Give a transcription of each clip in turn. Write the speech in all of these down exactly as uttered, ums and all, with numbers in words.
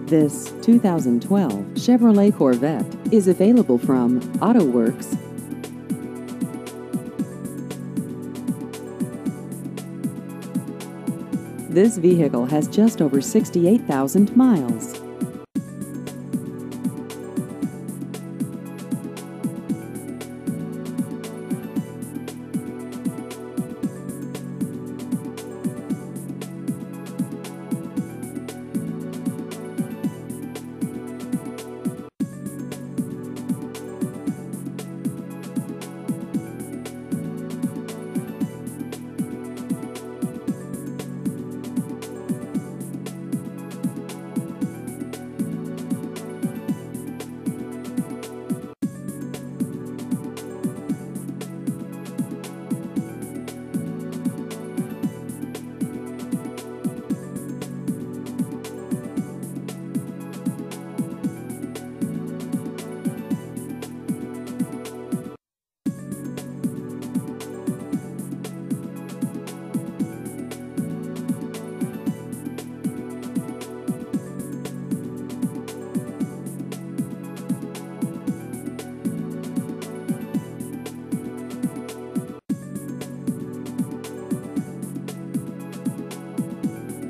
This two thousand twelve Chevrolet Corvette is available from AutoWorks. This vehicle has just over sixty-eight thousand miles.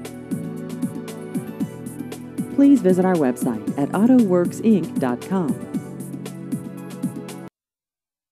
Please visit our website at auto works inc dot com.